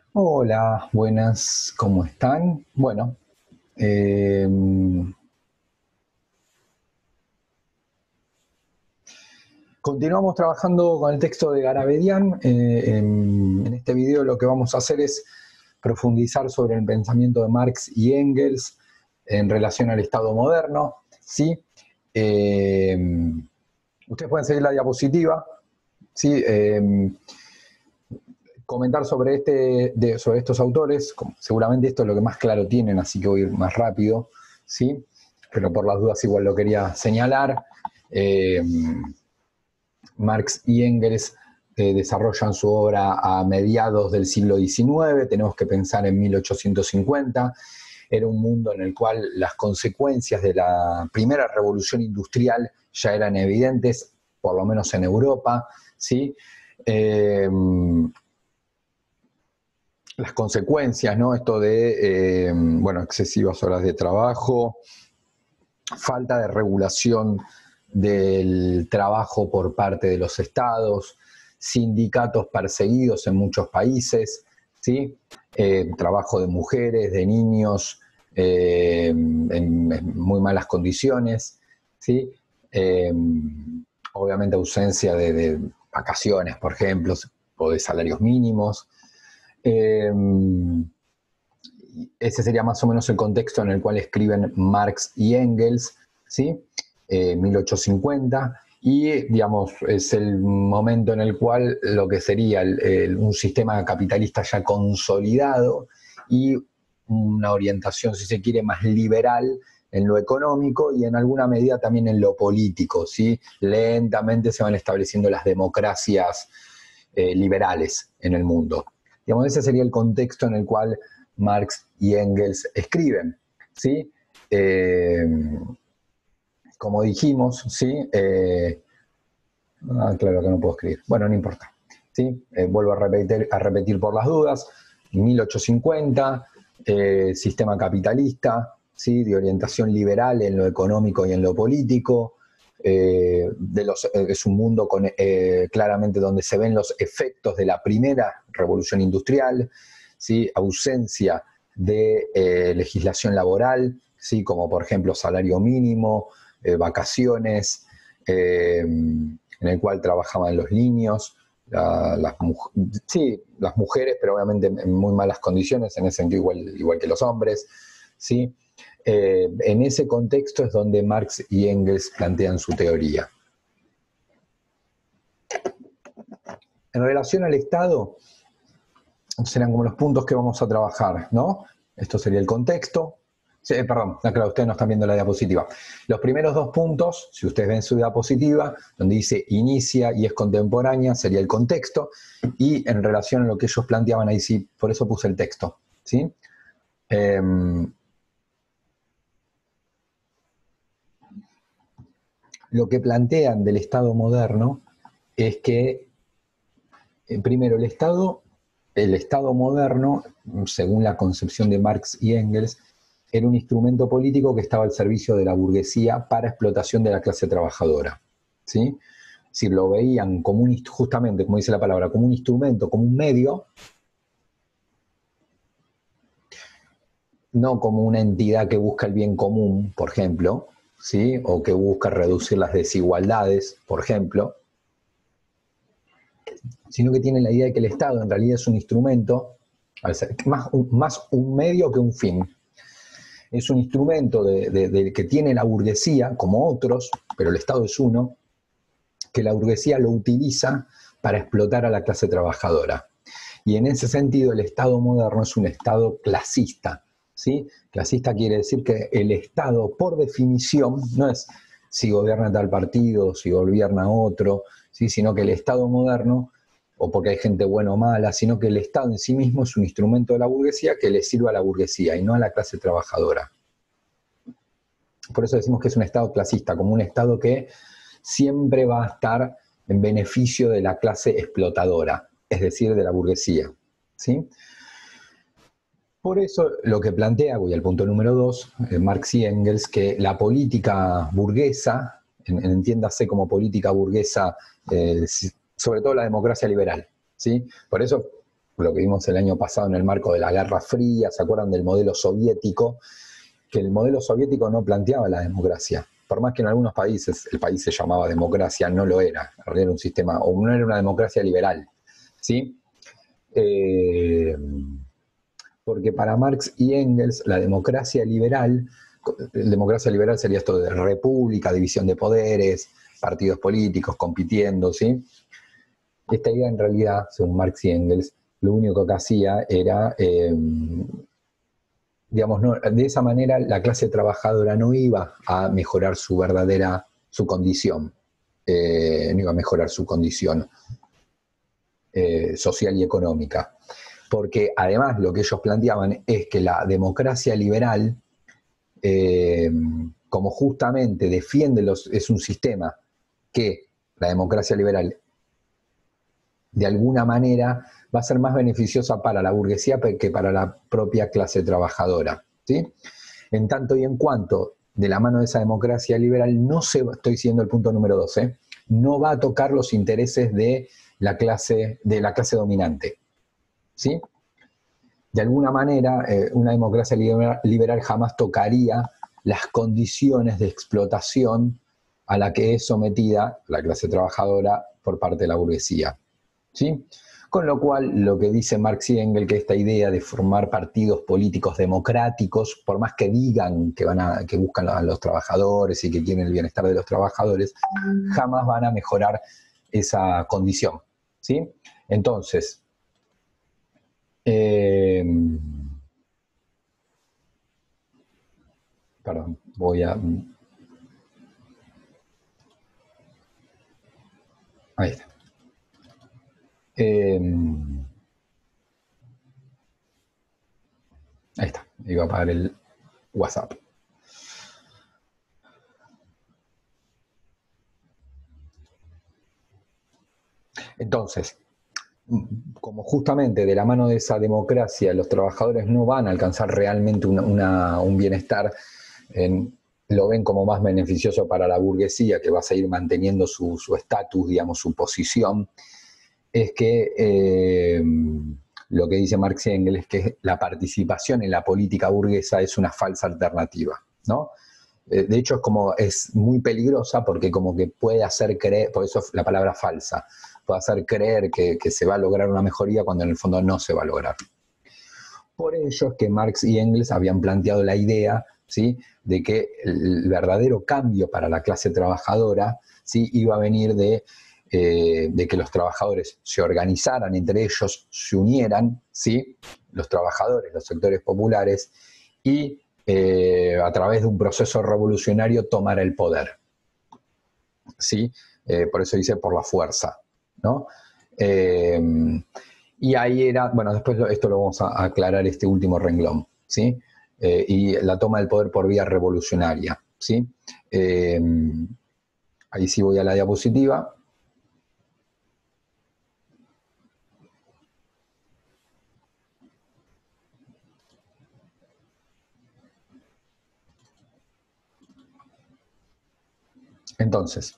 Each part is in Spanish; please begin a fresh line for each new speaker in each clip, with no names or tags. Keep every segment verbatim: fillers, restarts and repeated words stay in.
Hola, buenas, ¿cómo están? Bueno, eh, continuamos trabajando con el texto de Garabedian. Eh, en, en este video lo que vamos a hacer es profundizar sobre el pensamiento de Marx y Engels en relación al Estado moderno. ¿Sí? Eh, Ustedes pueden seguir la diapositiva. ¿Sí? Eh, comentar sobre, este, de, sobre estos autores. Seguramente esto es lo que más claro tienen, así que voy a ir más rápido, ¿sí? Pero por las dudas igual lo quería señalar. Eh, Marx y Engels eh, desarrollan su obra a mediados del siglo diecinueve, tenemos que pensar en mil ochocientos cincuenta, era un mundo en el cual las consecuencias de la primera revolución industrial ya eran evidentes, por lo menos en Europa, ¿sí? Eh, las consecuencias, ¿no? Esto de, eh, bueno, excesivas horas de trabajo, falta de regulación del trabajo por parte de los estados, sindicatos perseguidos en muchos países, ¿sí? Eh, trabajo de mujeres, de niños, eh, en, en, muy malas condiciones, ¿sí? Eh, obviamente ausencia de, de vacaciones, por ejemplo, o de salarios mínimos. Eh, ese sería más o menos el contexto en el cual escriben Marx y Engels, ¿sí? Eh, mil ochocientos cincuenta, y digamos, es el momento en el cual lo que sería el, el, un sistema capitalista ya consolidado y una orientación, si se quiere, más liberal en lo económico y en alguna medida también en lo político, ¿sí? Lentamente se van estableciendo las democracias eh, liberales en el mundo. Digamos, ese sería el contexto en el cual Marx y Engels escriben, ¿sí? Eh, como dijimos, ¿sí? Eh, ah, claro que no puedo escribir. Bueno, no importa. ¿Sí? Eh, vuelvo a repetir, a repetir por las dudas. mil ochocientos cincuenta, eh, sistema capitalista, ¿sí? De orientación liberal en lo económico y en lo político. Eh, de los, eh, es un mundo con, eh, claramente donde se ven los efectos de la primera revolución industrial, ¿sí? Ausencia de eh, legislación laboral, ¿sí? Como por ejemplo salario mínimo, eh, vacaciones, eh, en el cual trabajaban los niños, la, las, sí, las mujeres, pero obviamente en muy malas condiciones, en ese sentido igual, igual que los hombres, ¿sí? Eh, en ese contexto es donde Marx y Engels plantean su teoría. En relación al Estado, serán como los puntos que vamos a trabajar, ¿no? Esto sería el contexto. Sí, perdón, no, claro, ustedes no están viendo la diapositiva. Los primeros dos puntos, si ustedes ven su diapositiva, donde dice inicia y es contemporánea, sería el contexto, y en relación a lo que ellos planteaban ahí, sí, por eso puse el texto, ¿sí? Eh, lo que plantean del Estado moderno es que, eh, primero, el Estado, el Estado moderno, según la concepción de Marx y Engels, era un instrumento político que estaba al servicio de la burguesía para explotación de la clase trabajadora, ¿sí? Si lo veían como un, justamente, como dice la palabra, como un instrumento, como un medio, no como una entidad que busca el bien común, por ejemplo, ¿sí? O que busca reducir las desigualdades, por ejemplo, sino que tienen la idea de que el Estado en realidad es un instrumento, más, más un medio que un fin. Es un instrumento de, de, de que tiene la burguesía, como otros, pero el Estado es uno, que la burguesía lo utiliza para explotar a la clase trabajadora. Y en ese sentido el Estado moderno es un Estado clasista, ¿sí? Clasista quiere decir que el Estado, por definición, no es si gobierna tal partido, si gobierna otro, ¿sí? Sino que el Estado moderno, o porque hay gente buena o mala, sino que el Estado en sí mismo es un instrumento de la burguesía que le sirve a la burguesía y no a la clase trabajadora. Por eso decimos que es un Estado clasista, como un Estado que siempre va a estar en beneficio de la clase explotadora, es decir, de la burguesía, ¿sí? Por eso lo que plantea, voy al punto número dos, eh, Marx y Engels, que la política burguesa, en, entiéndase como política burguesa, eh, sobre todo la democracia liberal, ¿sí? Por eso lo que vimos el año pasado en el marco de la Guerra Fría, ¿se acuerdan del modelo soviético? Que el modelo soviético no planteaba la democracia. Por más que en algunos países el país se llamaba democracia, no lo era. Era un sistema, o no era una democracia liberal, ¿sí? Eh, porque para Marx y Engels la democracia liberal, democracia liberal sería esto de república, división de poderes, partidos políticos compitiendo, ¿sí? Esta idea en realidad, según Marx y Engels, lo único que hacía era, eh, digamos, no, de esa manera la clase trabajadora no iba a mejorar su verdadera, su condición, eh, no iba a mejorar su condición eh, social y económica. Porque además lo que ellos planteaban es que la democracia liberal, eh, como justamente defiende los, es un sistema que la democracia liberal de alguna manera va a ser más beneficiosa para la burguesía que para la propia clase trabajadora, ¿sí? En tanto y en cuanto de la mano de esa democracia liberal no se, estoy siguiendo el punto número dos, ¿eh? No va a tocar los intereses de la clase, de la clase dominante, ¿sí? De alguna manera, eh, una democracia liberal, liberal jamás tocaría las condiciones de explotación a la que es sometida la clase trabajadora por parte de la burguesía, ¿sí? Con lo cual, lo que dice Marx y Engels, que esta idea de formar partidos políticos democráticos, por más que digan que, van a, que buscan a los trabajadores y que quieren el bienestar de los trabajadores, jamás van a mejorar esa condición, ¿sí? Entonces, eh, perdón, voy a... Ahí está. Eh, ahí está, iba a apagar el WhatsApp. Entonces, como justamente de la mano de esa democracia los trabajadores no van a alcanzar realmente una, una, un bienestar, en, lo ven como más beneficioso para la burguesía, que va a seguir manteniendo su estatus, digamos, su posición, es que eh, lo que dice Marx y Engels es que la participación en la política burguesa es una falsa alternativa, ¿no? De hecho, es como, es muy peligrosa porque como que puede hacer creer, por eso la palabra falsa, puede hacer creer que, que se va a lograr una mejoría cuando en el fondo no se va a lograr. Por ello es que Marx y Engels habían planteado la idea, ¿sí?, de que el verdadero cambio para la clase trabajadora, ¿sí?, iba a venir de, eh, de que los trabajadores se organizaran entre ellos, se unieran, ¿sí?, los trabajadores, los sectores populares, y eh, a través de un proceso revolucionario tomar el poder, ¿sí? Eh, por eso dice por la fuerza, ¿no? Eh, y ahí era, bueno, después esto lo vamos a aclarar, este último renglón, ¿sí? Eh, y la toma del poder por vía revolucionaria, ¿sí? Eh, ahí sí voy a la diapositiva. Entonces,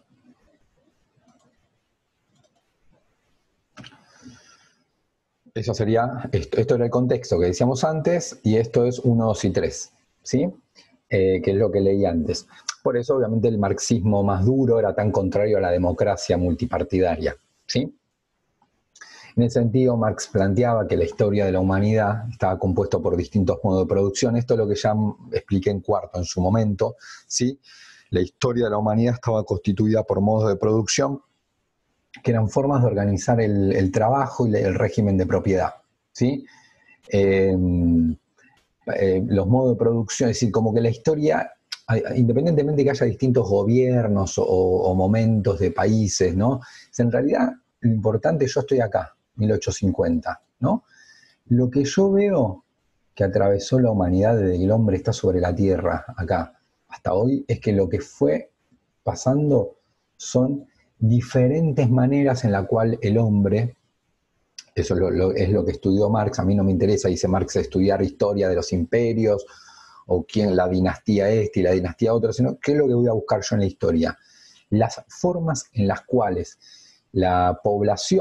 eso sería, esto, esto era el contexto que decíamos antes, y esto es uno, dos y tres, ¿sí? Eh, que es lo que leí antes. Por eso, obviamente, el marxismo más duro era tan contrario a la democracia multipartidaria, ¿sí? En ese sentido, Marx planteaba que la historia de la humanidad estaba compuesta por distintos modos de producción. Esto es lo que ya expliqué en cuarto en su momento, ¿sí? La historia de la humanidad estaba constituida por modos de producción que eran formas de organizar el, el trabajo y el régimen de propiedad, ¿sí? Eh, eh, los modos de producción, es decir, como que la historia, independientemente de que haya distintos gobiernos o, o momentos de países, ¿no? En realidad, lo importante, yo estoy acá, mil ochocientos cincuenta, ¿no? Lo que yo veo que atravesó la humanidad desde que el hombre está sobre la Tierra, acá, hasta hoy, es que lo que fue pasando son diferentes maneras en la cual el hombre, eso es lo, lo, es lo que estudió Marx, a mí no me interesa, dice Marx, estudiar historia de los imperios, o quién, la dinastía esta y la dinastía otra, sino qué es lo que voy a buscar yo en la historia. Las formas en las cuales la población,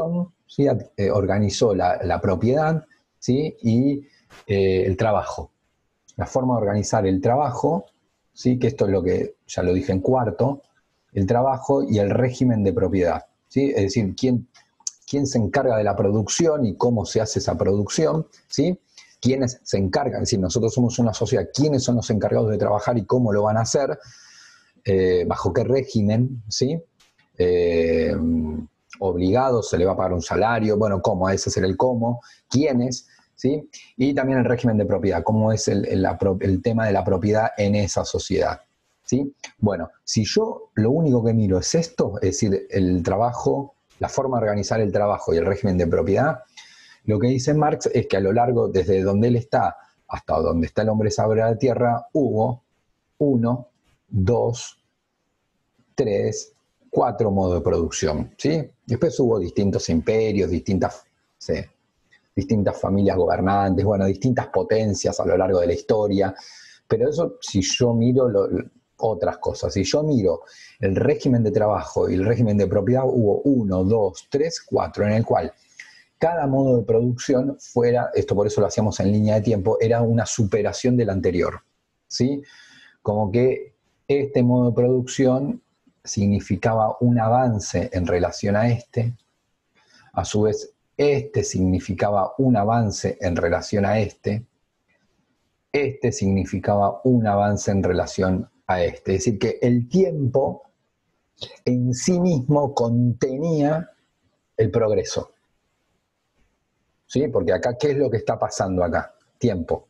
¿sí? Eh, organizó la, la propiedad, ¿sí? Y eh, el trabajo. La forma de organizar el trabajo, ¿sí? Que esto es lo que ya lo dije en cuarto, el trabajo y el régimen de propiedad, ¿sí? Es decir, quién, quién se encarga de la producción y cómo se hace esa producción, ¿sí? Quiénes se encargan, es decir, nosotros somos una sociedad, quiénes son los encargados de trabajar y cómo lo van a hacer, eh, bajo qué régimen, ¿sí? Eh, obligado, se le va a pagar un salario, bueno, cómo, ese será el cómo, quiénes, ¿sí? Y también el régimen de propiedad, cómo es el, el, el tema de la propiedad en esa sociedad, ¿sí? Bueno, si yo lo único que miro es esto, es decir, el trabajo, la forma de organizar el trabajo y el régimen de propiedad, lo que dice Marx es que a lo largo, desde donde él está hasta donde está el hombre sobre la tierra, hubo uno, dos, tres, cuatro modos de producción, ¿sí? Después hubo distintos imperios, distintas, sí, distintas familias gobernantes, bueno, distintas potencias a lo largo de la historia, pero eso si yo miro lo, otras cosas, si yo miro el régimen de trabajo y el régimen de propiedad, hubo uno, dos, tres, cuatro, en el cual cada modo de producción fuera, esto por eso lo hacíamos en línea de tiempo, era una superación del anterior, ¿sí? Como que este modo de producción significaba un avance en relación a este, a su vez este significaba un avance en relación a este, este significaba un avance en relación a este. Es decir, que el tiempo en sí mismo contenía el progreso. ¿Sí? Porque acá, ¿qué es lo que está pasando acá? Tiempo.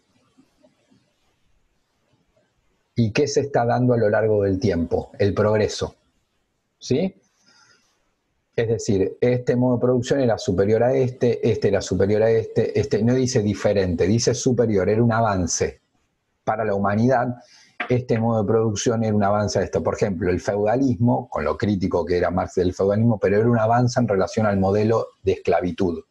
¿Y qué se está dando a lo largo del tiempo? El progreso. ¿Sí? Es decir, este modo de producción era superior a este, este era superior a este, este no dice diferente, dice superior, era un avance para la humanidad. Este modo de producción era un avance a esto. Por ejemplo, el feudalismo, con lo crítico que era Marx del feudalismo, pero era un avance en relación al modelo de esclavitud.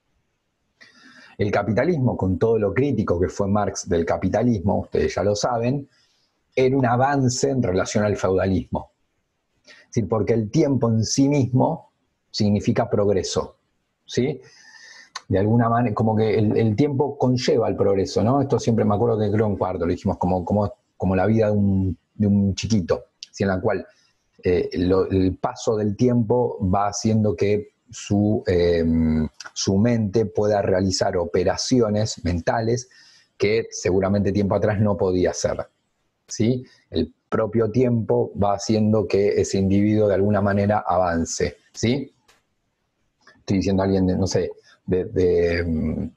El capitalismo, con todo lo crítico que fue Marx del capitalismo, ustedes ya lo saben, era un avance en relación al feudalismo. Es decir, porque el tiempo en sí mismo significa progreso, ¿sí? De alguna manera, como que el, el tiempo conlleva el progreso, ¿no? Esto siempre me acuerdo que creo en cuarto, lo dijimos, como, como, como la vida de un, de un chiquito, ¿sí? En la cual eh, lo, el paso del tiempo va haciendo que su, eh, su mente pueda realizar operaciones mentales que seguramente tiempo atrás no podía hacer, ¿sí? El propio tiempo va haciendo que ese individuo de alguna manera avance, ¿sí? Estoy diciendo a alguien, de, no sé, de, de,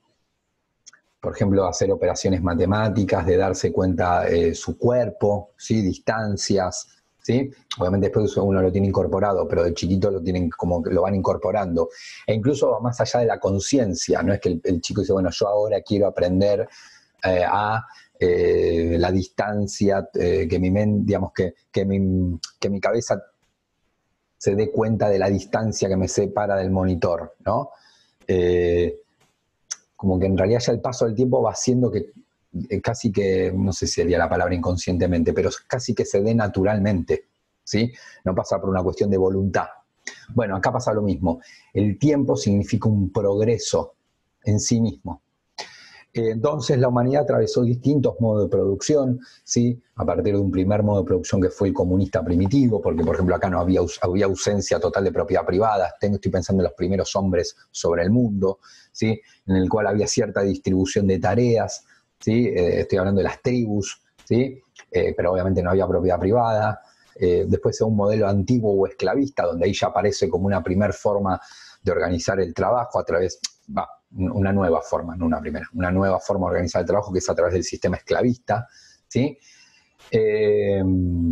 por ejemplo, hacer operaciones matemáticas, de darse cuenta eh, su cuerpo, ¿sí? Distancias, ¿sí? Obviamente después uno lo tiene incorporado, pero de chiquito lo tienen como que lo van incorporando. E incluso va más allá de la conciencia, no es que el, el chico dice, bueno, yo ahora quiero aprender eh, a eh, la distancia, eh, que mi mente, digamos, que, que, mi, que mi cabeza se dé cuenta de la distancia que me separa del monitor, ¿no? Eh, como que en realidad ya el paso del tiempo va haciendo que eh, casi que, no sé si sería la palabra inconscientemente, pero casi que se dé naturalmente, ¿sí? No pasa por una cuestión de voluntad. Bueno, acá pasa lo mismo. El tiempo significa un progreso en sí mismo. Entonces la humanidad atravesó distintos modos de producción, ¿sí? A partir de un primer modo de producción que fue el comunista primitivo, porque por ejemplo acá no había, había ausencia total de propiedad privada. Estoy pensando en los primeros hombres sobre el mundo, ¿sí? En el cual había cierta distribución de tareas, ¿sí? Eh, estoy hablando de las tribus, ¿sí? Eh, pero obviamente no había propiedad privada. Eh, después de un modelo antiguo o esclavista, donde ahí ya aparece como una primer forma de organizar el trabajo a través... Bah, una nueva forma, no una primera, una nueva forma de organizar el trabajo que es a través del sistema esclavista, ¿sí? Eh,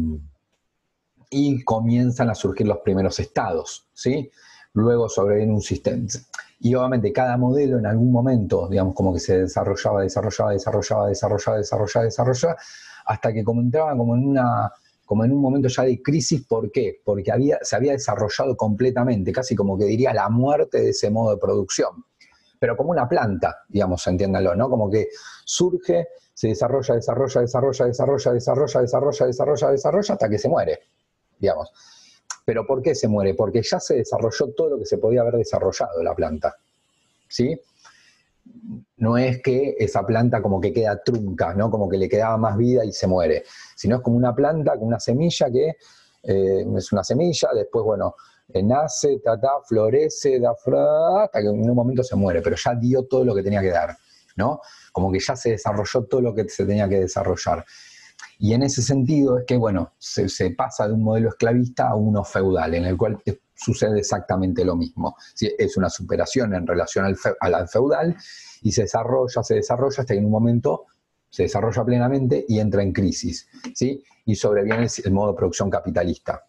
y comienzan a surgir los primeros estados, ¿sí? Luego sobreviene un sistema, y obviamente cada modelo en algún momento, digamos, como que se desarrollaba, desarrollaba, desarrollaba, desarrollaba, desarrollaba, desarrollaba, hasta que como entraba como en una... como en un momento ya de crisis. ¿Por qué? Porque había, se había desarrollado completamente, casi como que diría la muerte de ese modo de producción. Pero como una planta, digamos, entiéndanlo, ¿no? Como que surge, se desarrolla, desarrolla, desarrolla, desarrolla, desarrolla, desarrolla, desarrolla, desarrolla, hasta que se muere, digamos. ¿Pero por qué se muere? Porque ya se desarrolló todo lo que se podía haber desarrollado la planta, ¿sí? No es que esa planta como que queda trunca, ¿no? Como que le quedaba más vida y se muere, sino es como una planta, como una semilla que eh, es una semilla, después, bueno, eh, nace, ta, ta, florece, da fra, hasta que en un momento se muere, pero ya dio todo lo que tenía que dar, ¿no? Como que ya se desarrolló todo lo que se tenía que desarrollar. Y en ese sentido es que, bueno, se, se pasa de un modelo esclavista a uno feudal, en el cual sucede exactamente lo mismo. ¿Sí? Es una superación en relación al, fe, al feudal y se desarrolla, se desarrolla hasta que en un momento se desarrolla plenamente y entra en crisis, ¿sí? Y sobreviene el, el modo de producción capitalista.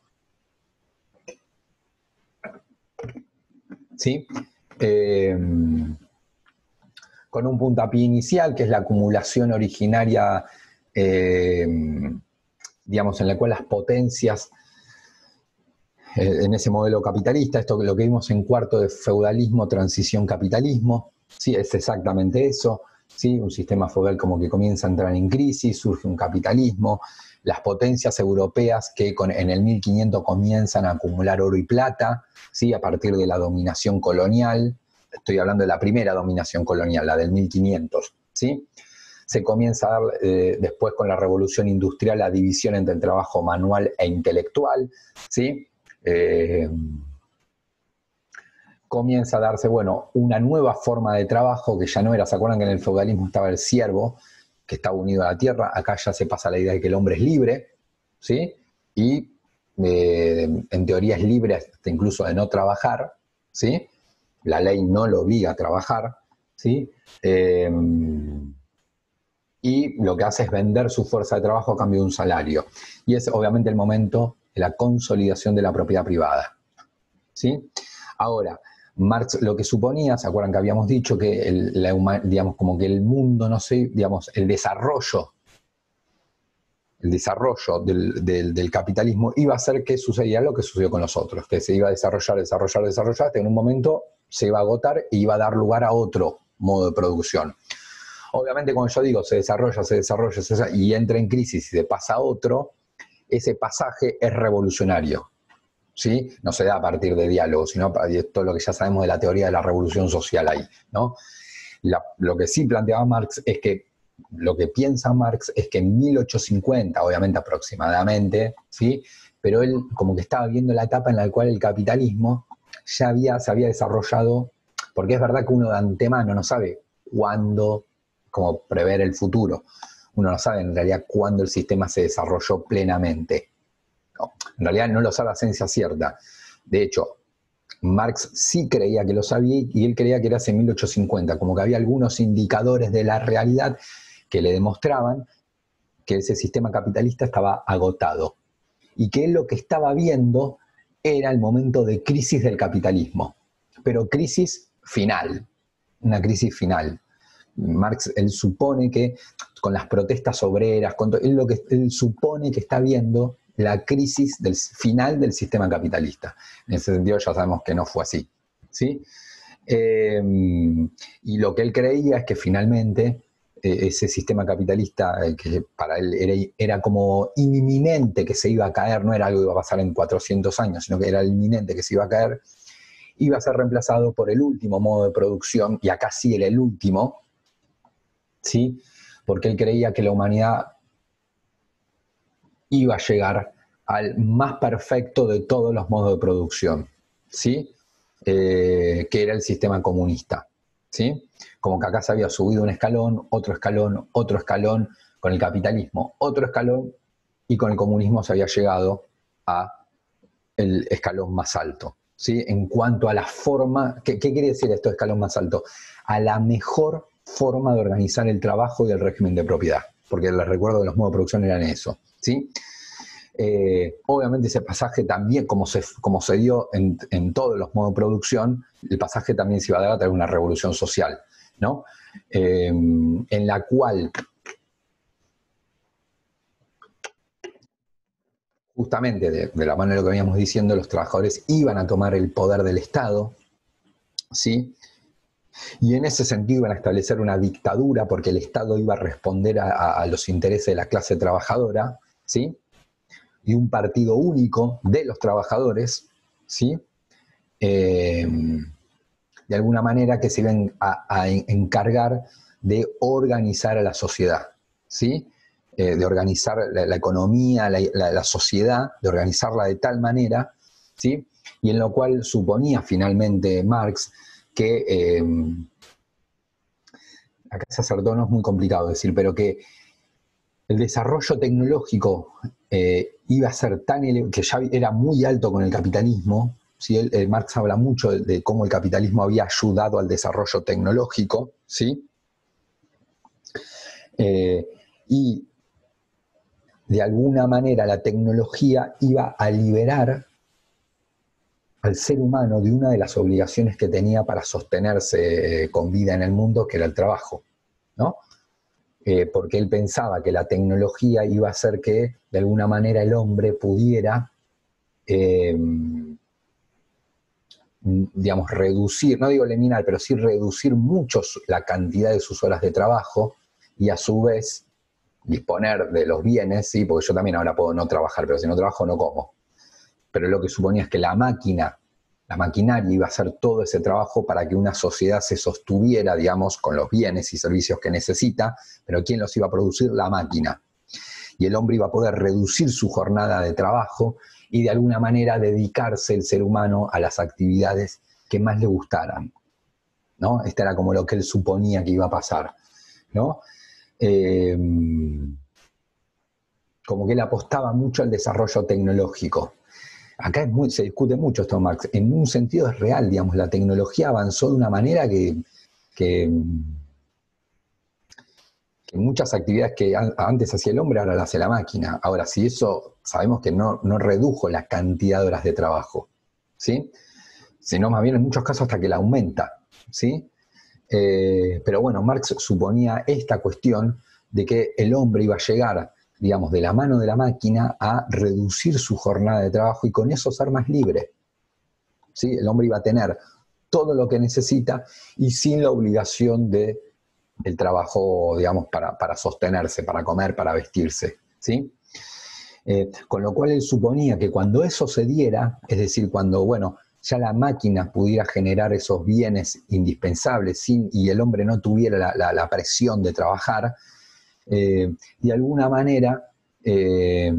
¿Sí? Eh, con un puntapié inicial, que es la acumulación originaria, eh, digamos, en la cual las potencias, eh, en ese modelo capitalista, esto que lo que vimos en cuarto de feudalismo, transición, capitalismo, ¿sí? Es exactamente eso, ¿sí? Un sistema feudal como que comienza a entrar en crisis, surge un capitalismo, las potencias europeas que con, en el mil quinientos comienzan a acumular oro y plata, ¿sí? A partir de la dominación colonial, estoy hablando de la primera dominación colonial, la del mil quinientos, ¿sí? Se comienza a dar eh, después con la revolución industrial la división entre el trabajo manual e intelectual, ¿sí? Eh, comienza a darse, bueno, una nueva forma de trabajo que ya no era, ¿se acuerdan que en el feudalismo estaba el siervo, que estaba unido a la tierra? Acá ya se pasa la idea de que el hombre es libre, ¿sí? Y eh, en teoría es libre hasta incluso de no trabajar, ¿sí? La ley no lo obliga a trabajar, ¿sí? Eh, y lo que hace es vender su fuerza de trabajo a cambio de un salario. Y es obviamente el momento de la consolidación de la propiedad privada, ¿sí? Ahora, Marx lo que suponía, ¿se acuerdan que habíamos dicho que el, la, digamos, como que el mundo, no sé, digamos, el desarrollo, el desarrollo del, del, del capitalismo iba a hacer que sucediera lo que sucedió con los otros, que se iba a desarrollar, desarrollar, desarrollar, hasta en un momento se iba a agotar e iba a dar lugar a otro modo de producción. Obviamente, como yo digo, se desarrolla, se desarrolla, se desarrolla y entra en crisis y se pasa a otro, ese pasaje es revolucionario, ¿sí? No se da a partir de diálogo, sino todo lo que ya sabemos de la teoría de la revolución social ahí, ¿no? La, lo que sí planteaba Marx es que, lo que piensa Marx es que en mil ochocientos cincuenta, obviamente aproximadamente, ¿sí? Pero él como que estaba viendo la etapa en la cual el capitalismo ya había, se había desarrollado, porque es verdad que uno de antemano no sabe cuándo, como prever el futuro. Uno no sabe en realidad cuándo el sistema se desarrolló plenamente. No, en realidad no lo sabe a ciencia cierta. De hecho, Marx sí creía que lo sabía y él creía que era hace mil ochocientos cincuenta, como que había algunos indicadores de la realidad que le demostraban que ese sistema capitalista estaba agotado y que él lo que estaba viendo era el momento de crisis del capitalismo, pero crisis final, una crisis final. Marx, él supone que con las protestas obreras, con todo, él, lo que, él supone que está viendo la crisis del final del sistema capitalista. En ese sentido ya sabemos que no fue así, ¿sí? Eh, y lo que él creía es que finalmente eh, ese sistema capitalista, eh, que para él era, era como inminente que se iba a caer, no era algo que iba a pasar en cuatrocientos años, sino que era inminente que se iba a caer, iba a ser reemplazado por el último modo de producción, y acá sí era el último, ¿sí? Porque él creía que la humanidad iba a llegar al más perfecto de todos los modos de producción, ¿sí? Eh, que era el sistema comunista, ¿sí? Como que acá se había subido un escalón, otro escalón, otro escalón, con el capitalismo, otro escalón, y con el comunismo se había llegado a el escalón más alto, ¿sí? En cuanto a la forma, ¿qué, qué quiere decir esto de escalón más alto? A la mejor forma de organizar el trabajo y el régimen de propiedad, porque les recuerdo que los modos de producción eran eso, ¿sí? Eh, obviamente ese pasaje también, como se, como se dio en, en todos los modos de producción, el pasaje también se iba a dar a través de una revolución social, ¿no? Eh, en la cual justamente de, de la mano de lo que veníamos diciendo, los trabajadores iban a tomar el poder del Estado, ¿sí? Y en ese sentido iban a establecer una dictadura porque el Estado iba a responder a, a, a los intereses de la clase trabajadora, ¿sí? y un partido único de los trabajadores, ¿sí? Eh, de alguna manera que se iban a, a encargar de organizar a la sociedad, ¿sí? Eh, de organizar la, la economía, la, la, la sociedad, de organizarla de tal manera, ¿sí? Y en lo cual suponía finalmente Marx que, eh, acá se acertó, no es muy complicado decir, pero que el desarrollo tecnológico eh, iba a ser tan elevado, que ya era muy alto con el capitalismo, ¿sí? el, el Marx habla mucho de, de cómo el capitalismo había ayudado al desarrollo tecnológico, ¿sí? Eh, y de alguna manera la tecnología iba a liberar al ser humano de una de las obligaciones que tenía para sostenerse con vida en el mundo, que era el trabajo, ¿no? Eh, porque él pensaba que la tecnología iba a hacer que de alguna manera el hombre pudiera, eh, digamos, reducir, no digo eliminar, pero sí reducir mucho la cantidad de sus horas de trabajo y a su vez disponer de los bienes, ¿sí? Porque yo también ahora puedo no trabajar, pero si no trabajo no como. Pero lo que suponía es que la máquina, la maquinaria iba a hacer todo ese trabajo para que una sociedad se sostuviera, digamos, con los bienes y servicios que necesita, pero ¿quién los iba a producir? La máquina. Y el hombre iba a poder reducir su jornada de trabajo y de alguna manera dedicarse el ser humano a las actividades que más le gustaran, ¿no? Este era como lo que él suponía que iba a pasar, ¿no? Eh, como que él apostaba mucho al desarrollo tecnológico. Acá es muy, se discute mucho esto, Marx. En un sentido es real, digamos, la tecnología avanzó de una manera que, que, que muchas actividades que antes hacía el hombre ahora las hace la máquina. Ahora, si eso sabemos que no, no redujo la cantidad de horas de trabajo, ¿sí? Sino más bien en muchos casos hasta que la aumenta, ¿sí? Eh, pero bueno, Marx suponía esta cuestión de que el hombre iba a llegar, digamos, de la mano de la máquina a reducir su jornada de trabajo y con eso ser más libre, ¿sí? El hombre iba a tener todo lo que necesita y sin la obligación de el trabajo, digamos, para, para sostenerse, para comer, para vestirse, ¿sí? Eh, con lo cual él suponía que cuando eso se diera, es decir, cuando, bueno, ya la máquina pudiera generar esos bienes indispensables sin, y el hombre no tuviera la, la, la presión de trabajar, eh, de alguna manera eh,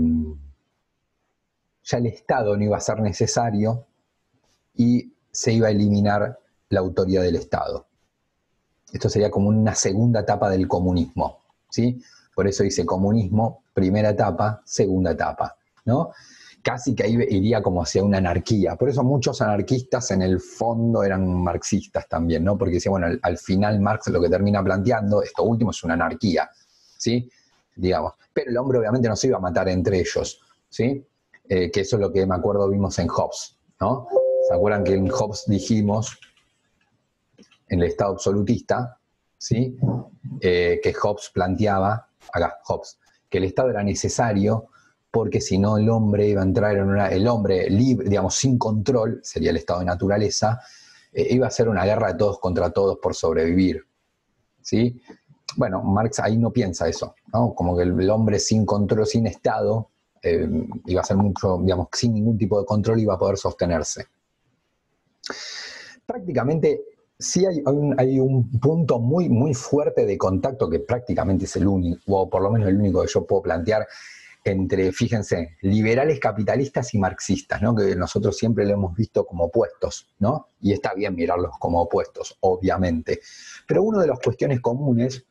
ya el Estado no iba a ser necesario y se iba a eliminar la autoridad del Estado. Esto sería como una segunda etapa del comunismo, ¿sí? Por eso dice comunismo, primera etapa, segunda etapa, ¿no? Casi que ahí iría como hacia una anarquía. Por eso muchos anarquistas en el fondo eran marxistas también, ¿no? Porque decía, bueno, al, al final Marx lo que termina planteando, esto último es una anarquía, ¿sí? Digamos. Pero el hombre obviamente no se iba a matar entre ellos, ¿sí? Eh, que eso es lo que me acuerdo vimos en Hobbes, ¿no? ¿Se acuerdan que en Hobbes dijimos, en el Estado absolutista, ¿sí? Eh, que Hobbes planteaba, acá, Hobbes, que el Estado era necesario porque si no el hombre iba a entrar en una, el hombre libre, digamos, sin control, sería el estado de naturaleza, eh, iba a ser una guerra de todos contra todos por sobrevivir, ¿sí? Bueno, Marx ahí no piensa eso, ¿no? Como que el hombre sin control, sin Estado, eh, iba a ser mucho, digamos, sin ningún tipo de control iba a poder sostenerse. Prácticamente sí hay, hay, un, hay un punto muy, muy fuerte de contacto que prácticamente es el único, o por lo menos el único que yo puedo plantear, entre, fíjense, liberales capitalistas y marxistas, ¿no? Que nosotros siempre lo hemos visto como opuestos, ¿no? Y está bien mirarlos como opuestos, obviamente. Pero una de las cuestiones comunes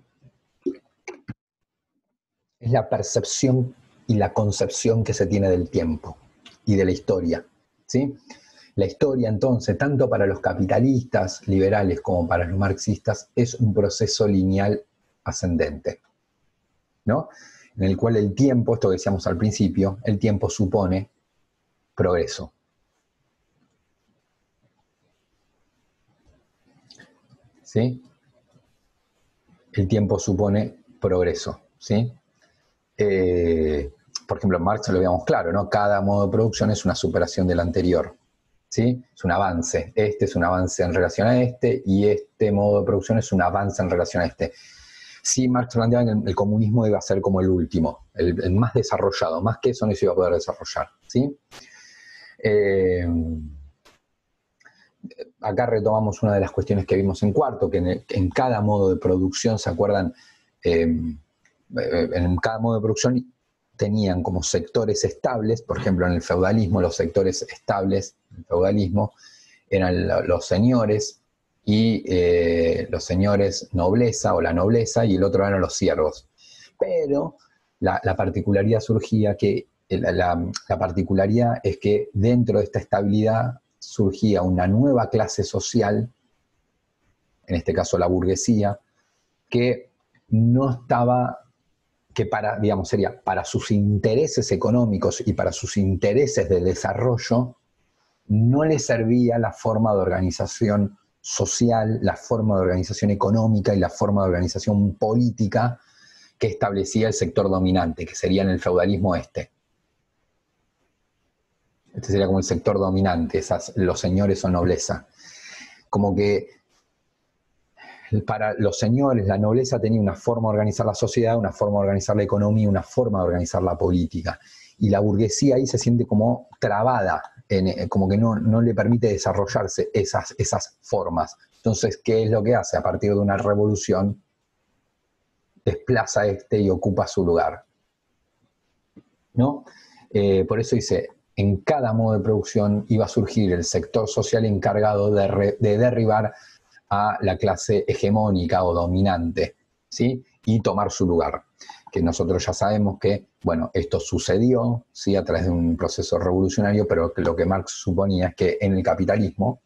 es la percepción y la concepción que se tiene del tiempo y de la historia, ¿sí? La historia, entonces, tanto para los capitalistas liberales como para los marxistas, es un proceso lineal ascendente, ¿no? En el cual el tiempo, esto que decíamos al principio, el tiempo supone progreso. ¿Sí? El tiempo supone progreso, ¿sí? Eh, por ejemplo, en Marx lo veíamos claro, ¿no? Cada modo de producción es una superación del anterior, ¿sí? Es un avance. Este es un avance en relación a este y este modo de producción es un avance en relación a este. Sí, Marx planteaba que el, el comunismo iba a ser como el último, el, el más desarrollado, más que eso no se iba a poder desarrollar, ¿sí? Eh, acá retomamos una de las cuestiones que vimos en cuarto, que en, el, en cada modo de producción, ¿se acuerdan? Eh, en cada modo de producción tenían como sectores estables, por ejemplo en el feudalismo los sectores estables del feudalismo eran los señores y eh, los señores nobleza o la nobleza y el otro eran los siervos. Pero la, la particularidad surgía que, la, la, la particularidad es que dentro de esta estabilidad surgía una nueva clase social, en este caso la burguesía, que no estaba, que para, digamos, sería para sus intereses económicos y para sus intereses de desarrollo, no le servía la forma de organización social, la forma de organización económica y la forma de organización política que establecía el sector dominante, que sería en el feudalismo este. Este sería como el sector dominante, esas, los señores o nobleza. Como que para los señores, la nobleza tenía una forma de organizar la sociedad, una forma de organizar la economía, una forma de organizar la política. Y la burguesía ahí se siente como trabada, en, como que no, no le permite desarrollarse esas, esas formas. Entonces, ¿qué es lo que hace? A partir de una revolución, desplaza este y ocupa su lugar, ¿no? Eh, por eso dice, en cada modo de producción iba a surgir el sector social encargado de, re, de derribar a la clase hegemónica o dominante, ¿sí? Y tomar su lugar. Que nosotros ya sabemos que, bueno, esto sucedió, ¿sí? A través de un proceso revolucionario, pero que lo que Marx suponía es que en el capitalismo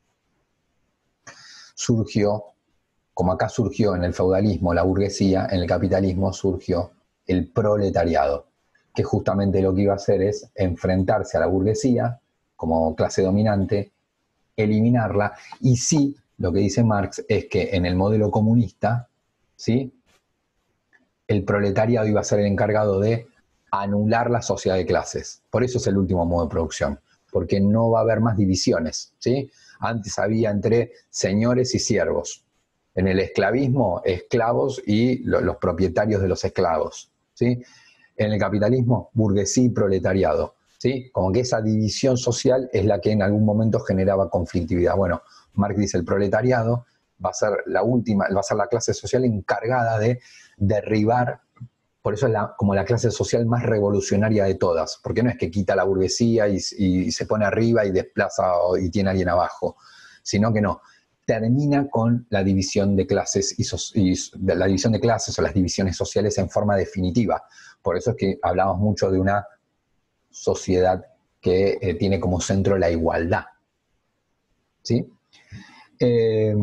surgió, como acá surgió en el feudalismo la burguesía, en el capitalismo surgió el proletariado, que justamente lo que iba a hacer es enfrentarse a la burguesía como clase dominante, eliminarla, y sí, lo que dice Marx es que en el modelo comunista, ¿sí?, el proletariado iba a ser el encargado de anular la sociedad de clases. Por eso es el último modo de producción, porque no va a haber más divisiones, ¿sí? Antes había entre señores y siervos. En el esclavismo, esclavos y lo, los propietarios de los esclavos, ¿sí? En el capitalismo, burguesía y proletariado, ¿sí? Como que esa división social es la que en algún momento generaba conflictividad. Bueno, Marx dice el proletariado va a ser la última, va a ser la clase social encargada de derribar, por eso es la, como la clase social más revolucionaria de todas, porque no es que quita la burguesía y, y se pone arriba y desplaza y tiene a alguien abajo, sino que no, termina con la división de clases y, so, y la división de clases o las divisiones sociales en forma definitiva. Por eso es que hablamos mucho de una sociedad que eh, tiene como centro la igualdad, ¿sí? Eh,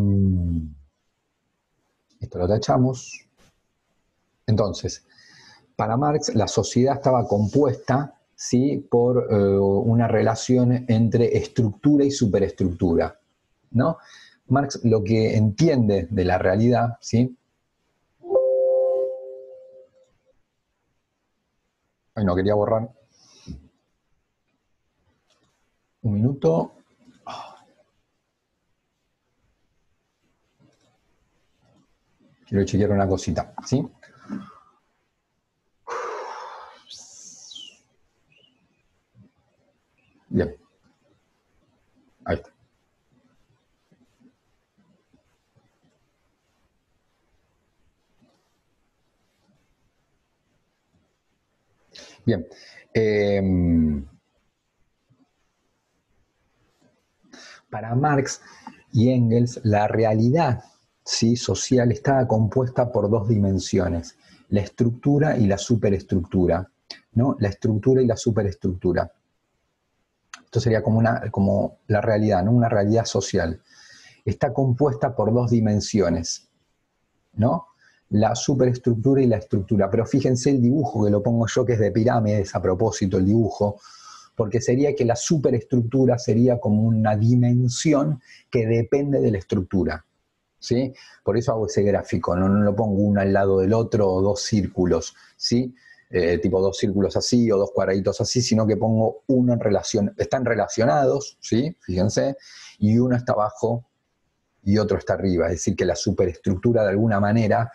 esto lo tachamos. Entonces, para Marx la sociedad estaba compuesta, ¿sí?, por eh, una relación entre estructura y superestructura, ¿no? Marx lo que entiende de la realidad, ¿sí? Ay, no, quería borrar. Un minuto. Quiero chequear una cosita, ¿sí? Bien. Ahí está. Bien. Eh, para Marx y Engels, la realidad, ¿sí?, social estaba compuesta por dos dimensiones, la estructura y la superestructura, ¿no? La estructura y la superestructura. Esto sería como, una, como la realidad, ¿no? Una realidad social. Está compuesta por dos dimensiones, ¿no? La superestructura y la estructura. Pero fíjense el dibujo que lo pongo yo, que es de pirámides, a propósito el dibujo, porque sería que la superestructura sería como una dimensión que depende de la estructura, ¿sí? Por eso hago ese gráfico, no, no lo pongo uno al lado del otro o dos círculos, ¿sí? Eh, tipo dos círculos así o dos cuadraditos así, sino que pongo uno en relación, están relacionados, ¿sí? Fíjense, y uno está abajo y otro está arriba, es decir, que la superestructura de alguna manera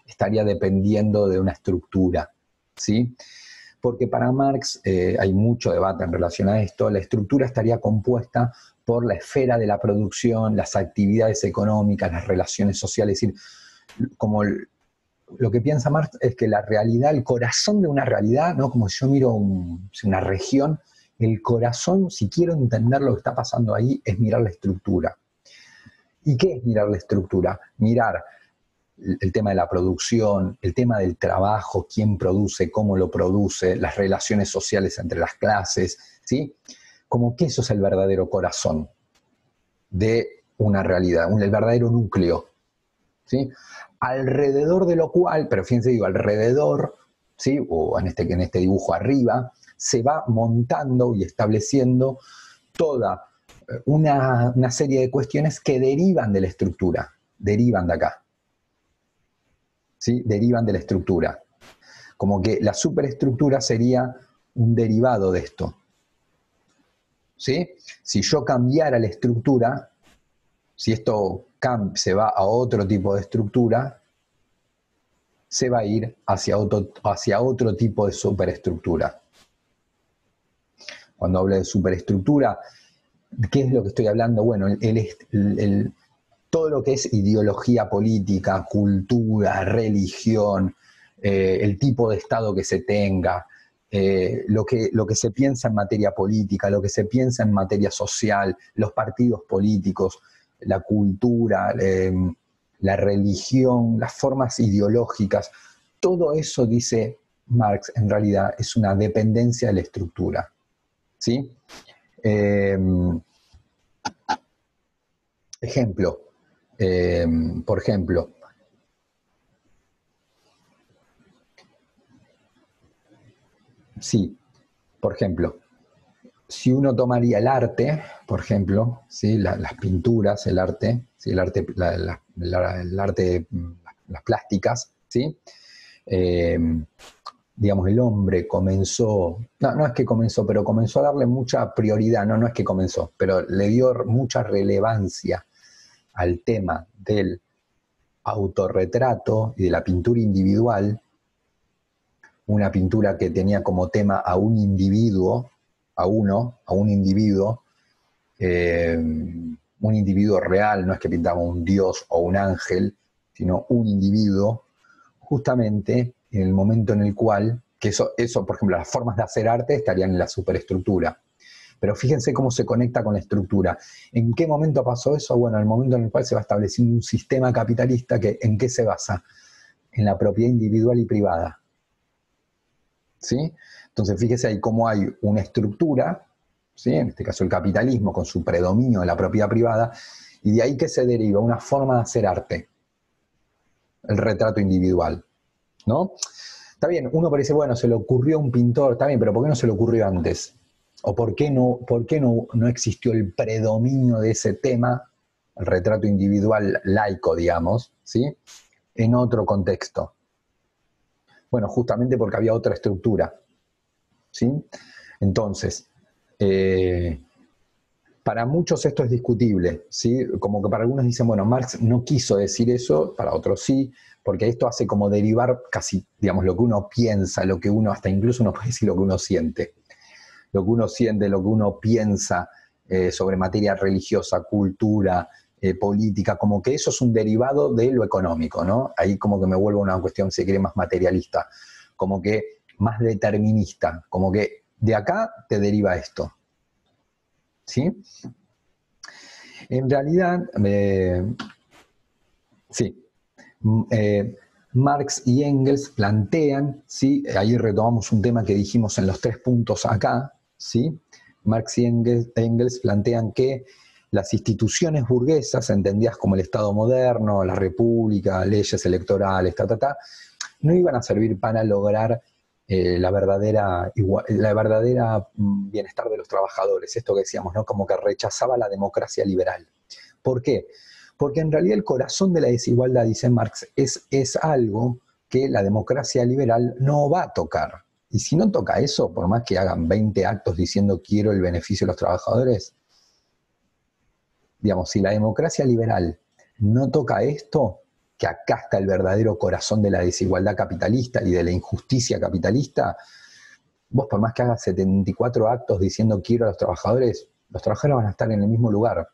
estaría dependiendo de una estructura, ¿sí? Porque para Marx, eh, hay mucho debate en relación a esto, la estructura estaría compuesta por la esfera de la producción, las actividades económicas, las relaciones sociales, es decir, como el, lo que piensa Marx es que la realidad, el corazón de una realidad, ¿no? Como si yo miro un, una región, el corazón, si quiero entender lo que está pasando ahí, es mirar la estructura. ¿Y qué es mirar la estructura? Mirar el tema de la producción, el tema del trabajo, quién produce, cómo lo produce, las relaciones sociales entre las clases, ¿sí? Como que eso es el verdadero corazón de una realidad, el verdadero núcleo, ¿sí? Alrededor de lo cual, pero fíjense, digo, alrededor, ¿sí? O en este, en este dibujo arriba, se va montando y estableciendo toda una, una serie de cuestiones que derivan de la estructura, derivan de acá. ¿Sí? Derivan de la estructura. Como que la superestructura sería un derivado de esto. ¿Sí? Si yo cambiara la estructura, si esto se va a otro tipo de estructura, se va a ir hacia otro, hacia otro tipo de superestructura. Cuando hablo de superestructura, ¿qué es lo que estoy hablando? Bueno, el, el, el, todo lo que es ideología política, cultura, religión, eh, el tipo de Estado que se tenga, eh, lo, que, lo que se piensa en materia política, lo que se piensa en materia social, los partidos políticos, la cultura, eh, la religión, las formas ideológicas, todo eso, dice Marx, en realidad es una dependencia de la estructura. ¿Sí? Eh, ejemplo, eh, por ejemplo, sí, por ejemplo, si uno tomaría el arte, por ejemplo, ¿sí? la, las pinturas, el arte, ¿sí? el arte, la, la, la, el arte, las plásticas, ¿sí? Eh, digamos, el hombre comenzó, no, no es que comenzó, pero comenzó a darle mucha prioridad, no, no es que comenzó, pero le dio mucha relevancia al tema del autorretrato y de la pintura individual, una pintura que tenía como tema a un individuo, a uno, a un individuo, eh, un individuo real, no es que pintaba un dios o un ángel, sino un individuo, justamente en el momento en el cual, que eso, eso, por ejemplo, las formas de hacer arte estarían en la superestructura. Pero fíjense cómo se conecta con la estructura. ¿En qué momento pasó eso? Bueno, en el momento en el cual se va estableciendo un sistema capitalista que ¿en qué se basa? En la propiedad individual y privada. ¿Sí? Entonces fíjese ahí cómo hay una estructura, ¿sí? En este caso el capitalismo con su predominio de la propiedad privada, y de ahí que se deriva una forma de hacer arte, el retrato individual, ¿no? Está bien, uno parece, bueno, se le ocurrió a un pintor, está bien, pero ¿por qué no se le ocurrió antes? ¿O por qué no, por qué no, no existió el predominio de ese tema, el retrato individual laico, digamos, ¿sí? En otro contexto? Bueno, justamente porque había otra estructura, ¿sí? Entonces, eh, para muchos esto es discutible, ¿sí? Como que para algunos dicen, bueno, Marx no quiso decir eso, para otros sí, porque esto hace como derivar casi, digamos, lo que uno piensa, lo que uno, hasta incluso uno puede decir lo que uno siente. Lo que uno siente, lo que uno piensa eh, sobre materia religiosa, cultura, eh, política, como que eso es un derivado de lo económico, ¿no? Ahí como que me vuelvo una cuestión, si quiere, más materialista, como que más determinista, como que de acá te deriva esto, ¿sí? En realidad, eh, sí, eh, Marx y Engels plantean, ¿sí? Ahí retomamos un tema que dijimos en los tres puntos acá, ¿sí? Marx y Engels, Engels plantean que las instituciones burguesas, entendidas como el Estado moderno, la República, leyes electorales, ta, ta, ta, no iban a servir para lograr eh, la verdadera, igual, la verdadera bienestar de los trabajadores. Esto que decíamos, ¿no? Como que rechazaba la democracia liberal. ¿Por qué? Porque en realidad el corazón de la desigualdad, dice Marx, es, es algo que la democracia liberal no va a tocar. Y si no toca eso, por más que hagan veinte actos diciendo quiero el beneficio de los trabajadores, digamos, si la democracia liberal no toca esto, que acá está el verdadero corazón de la desigualdad capitalista y de la injusticia capitalista, vos por más que hagas setenta y cuatro actos diciendo quiero a los trabajadores, los trabajadores van a estar en el mismo lugar.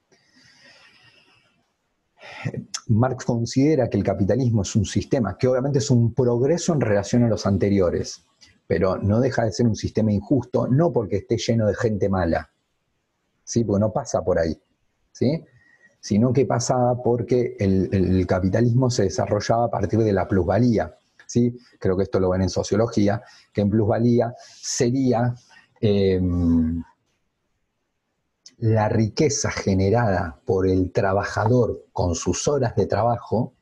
Marx considera que el capitalismo es un sistema, que obviamente es un progreso en relación a los anteriores, pero no deja de ser un sistema injusto, no porque esté lleno de gente mala, ¿sí? Porque no pasa por ahí, ¿sí? Sino que pasaba porque el, el capitalismo se desarrollaba a partir de la plusvalía, ¿sí? Creo que esto lo ven en sociología, que en plusvalía sería eh, la riqueza generada por el trabajador con sus horas de trabajo,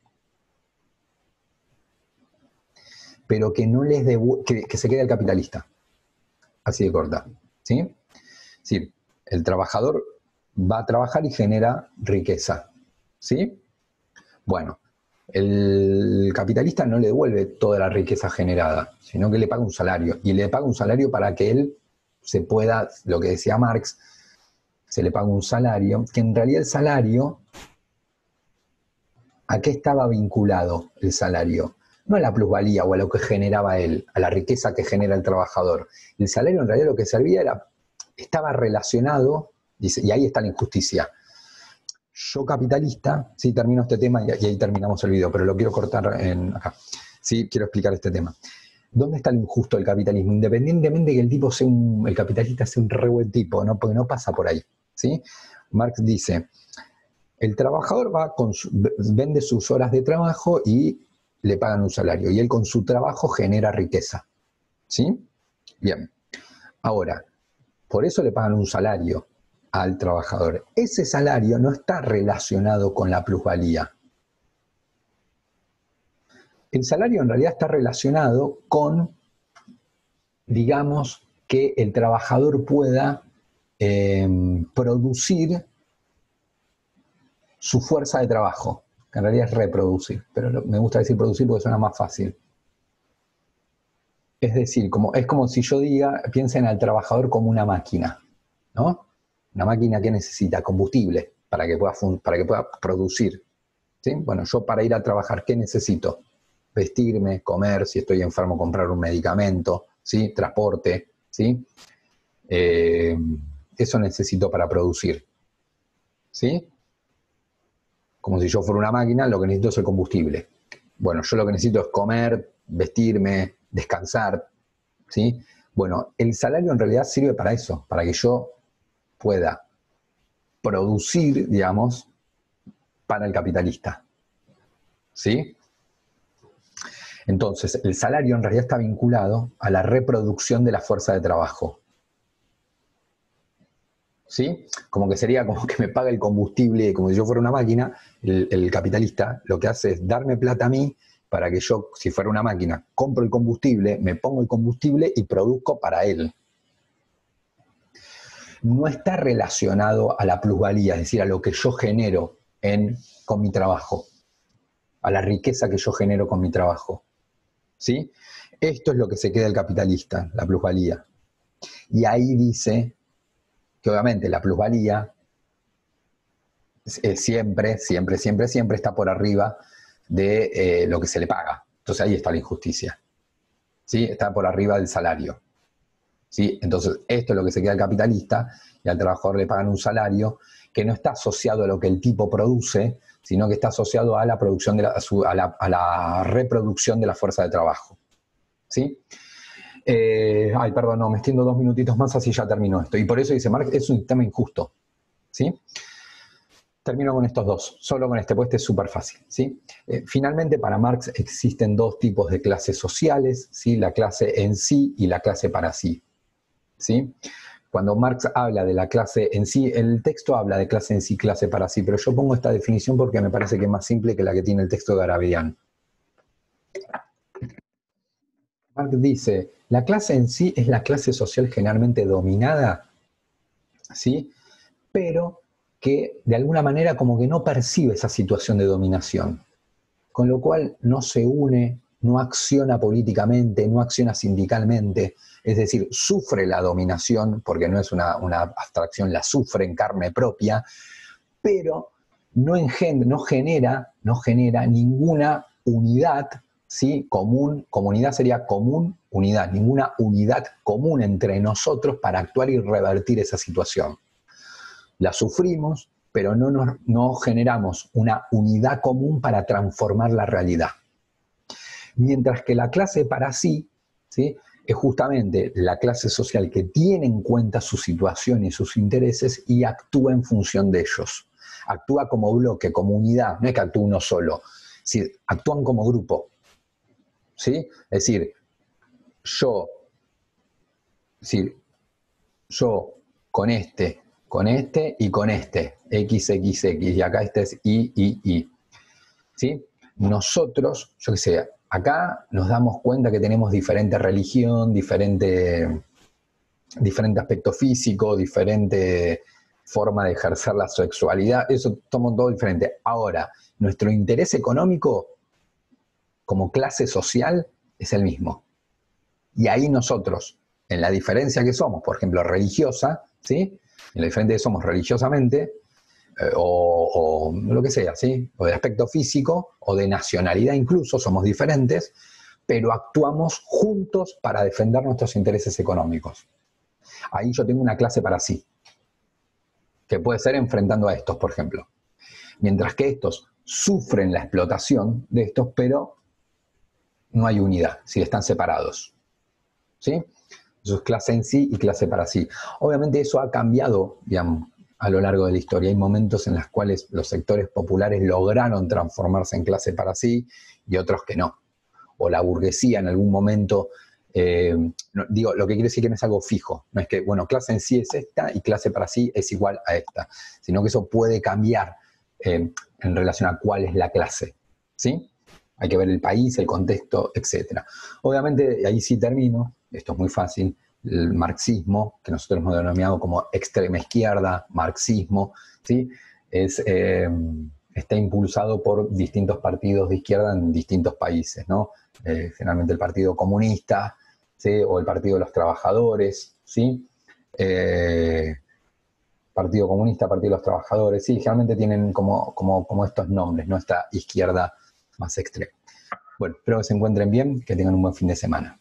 pero que no les devu- que, que se quede el capitalista. Así de corta, ¿sí? Sí, el trabajador va a trabajar y genera riqueza, ¿sí? Bueno, el capitalista no le devuelve toda la riqueza generada, sino que le paga un salario, y le paga un salario para que él se pueda, lo que decía Marx, se le paga un salario, que en realidad el salario, ¿a qué estaba vinculado el salario? No a la plusvalía o a lo que generaba él, a la riqueza que genera el trabajador. El salario en realidad lo que servía era, estaba relacionado, dice, y ahí está la injusticia. Yo capitalista, sí, termino este tema y, y ahí terminamos el video, pero lo quiero cortar en, acá. Sí, quiero explicar este tema. ¿Dónde está lo injusto del capitalismo? Independientemente de que el tipo sea un, el capitalista sea un re buen tipo, ¿no? Porque no pasa por ahí, ¿sí? Marx dice, el trabajador va con su, vende sus horas de trabajo y le pagan un salario, y él con su trabajo genera riqueza, ¿sí? Bien. Ahora, por eso le pagan un salario al trabajador. Ese salario no está relacionado con la plusvalía. El salario en realidad está relacionado con, digamos, que el trabajador pueda eh, producir su fuerza de trabajo, que en realidad es reproducir, pero me gusta decir producir porque suena más fácil. Es decir, como, es como si yo diga, piensen al trabajador como una máquina, ¿no? Una máquina que necesita combustible para que pueda, para que pueda producir, ¿sí? Bueno, yo para ir a trabajar, ¿qué necesito? Vestirme, comer, si estoy enfermo, comprar un medicamento, ¿sí? Transporte, ¿sí? Eh, eso necesito para producir, ¿sí? Como si yo fuera una máquina, lo que necesito es el combustible. Bueno, yo lo que necesito es comer, vestirme, descansar, ¿sí? Bueno, el salario en realidad sirve para eso, para que yo pueda producir, digamos, para el capitalista, ¿sí? Entonces, el salario en realidad está vinculado a la reproducción de la fuerza de trabajo, ¿sí? Como que sería como que me paga el combustible, como si yo fuera una máquina, el, el capitalista lo que hace es darme plata a mí para que yo, si fuera una máquina, compro el combustible, me pongo el combustible y produzco para él. No está relacionado a la plusvalía, es decir, a lo que yo genero en, con mi trabajo, a la riqueza que yo genero con mi trabajo, ¿sí? Esto es lo que se queda el capitalista, la plusvalía. Y ahí dice que obviamente la plusvalía eh, siempre, siempre, siempre, siempre está por arriba de eh, lo que se le paga. Entonces ahí está la injusticia, ¿sí? Está por arriba del salario, ¿sí? Entonces esto es lo que se queda al capitalista, y al trabajador le pagan un salario que no está asociado a lo que el tipo produce, sino que está asociado a la, producción de la, a, su, a, la, a la reproducción de la fuerza de trabajo, ¿sí? Eh, ay, perdón, no, me extiendo dos minutitos más, así ya terminó esto. Y por eso dice Marx, es un tema injusto, ¿sí? Termino con estos dos, solo con este, pues este es súper fácil, ¿sí? Eh, finalmente, para Marx existen dos tipos de clases sociales, ¿sí? La clase en sí y la clase para sí, ¿sí? Cuando Marx habla de la clase en sí, el texto habla de clase en sí, clase para sí, pero yo pongo esta definición porque me parece que es más simple que la que tiene el texto de Garabedian. Marx dice, la clase en sí es la clase social generalmente dominada, ¿sí? Pero que de alguna manera como que no percibe esa situación de dominación, con lo cual no se une, no acciona políticamente, no acciona sindicalmente, es decir, sufre la dominación, porque no es una, una abstracción, la sufre en carne propia, pero no, engendra, no, genera, no genera ninguna unidad, ¿sí? Común, comunidad sería común, unidad, ninguna unidad común entre nosotros para actuar y revertir esa situación. La sufrimos, pero no, nos, no generamos una unidad común para transformar la realidad. Mientras que la clase para sí, ¿sí? Es justamente la clase social que tiene en cuenta su situación y sus intereses y actúa en función de ellos. Actúa como bloque, como unidad, no es que actúe uno solo, ¿sí? Actúan como grupo, ¿sí? Es decir, yo, es decir, yo con este, con este y con este, X, X, X, y acá este es Y, Y, Y, ¿sí? Nosotros, yo qué sé, acá nos damos cuenta que tenemos diferente religión, diferente, diferente aspecto físico, diferente forma de ejercer la sexualidad, eso somos todo diferente. Ahora, nuestro interés económico como clase social es el mismo. Y ahí nosotros, en la diferencia que somos, por ejemplo, religiosa, ¿sí? En la diferencia que somos religiosamente, eh, o, o lo que sea, ¿sí? O de aspecto físico, o de nacionalidad incluso, somos diferentes, pero actuamos juntos para defender nuestros intereses económicos. Ahí yo tengo una clase para sí, que puede ser enfrentando a estos, por ejemplo. Mientras que estos sufren la explotación de estos, pero no hay unidad, si están separados. ¿Sí? Eso es clase en sí y clase para sí. Obviamente eso ha cambiado, digamos, a lo largo de la historia. Hay momentos en los cuales los sectores populares lograron transformarse en clase para sí y otros que no. O la burguesía en algún momento, eh, no, digo, lo que quiere decir que no es algo fijo. No es que, bueno, clase en sí es esta y clase para sí es igual a esta, sino que eso puede cambiar eh, en relación a cuál es la clase. ¿Sí? Hay que ver el país, el contexto, etcétera. Obviamente, ahí sí termino, esto es muy fácil, el marxismo, que nosotros hemos denominado como extrema izquierda, marxismo, ¿sí? Es, eh, está impulsado por distintos partidos de izquierda en distintos países, ¿no? Eh, generalmente el Partido Comunista, ¿sí? O el Partido de los Trabajadores, ¿sí? Eh, Partido Comunista, Partido de los Trabajadores, sí, generalmente tienen como, como, como estos nombres, ¿no? Esta izquierda más extremo. Bueno, espero que se encuentren bien, que tengan un buen fin de semana.